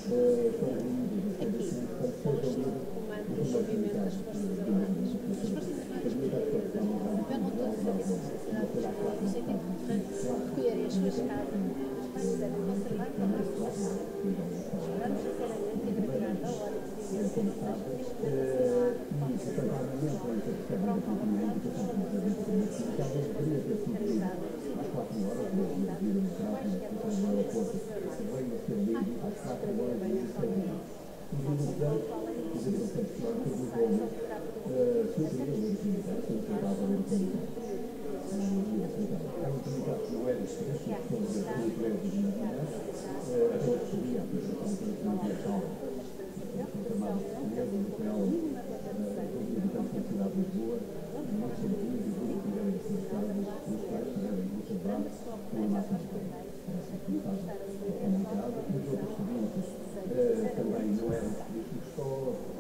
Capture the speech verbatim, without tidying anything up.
aqui, posto no comando do movimento das Forças Armadas. As Forças Armadas Portuguesas desempenham todo o serviço à sociedade portuguesa no sentido de recolherem as suas causas e se devem conservar para o máximo possível. Esperamos sinceramente e gravidade da hora de viver sem seja neste momento assinalado para o qual a vontade dos fornecedores de serviços realizada no sentido de solidariedade quaisquer funções das Forças Armadas. Acho que se escrevia bem esta opinião. Ao qual é necessário só ficar por um certas disposições legais no período É um comunicado que não é diferente, que há são os necessidade de documentos de justificar a a todos sabia que a qual é a preocupação não fazer com a mínima gota de sangue em qualquer cidade de Lisboa, onde no for sentido de que tiverem sido casos dos quais tiverem observado com a máxima respeito. Essa comunicado é comunicado, os outros seguintes também não eram políticos, só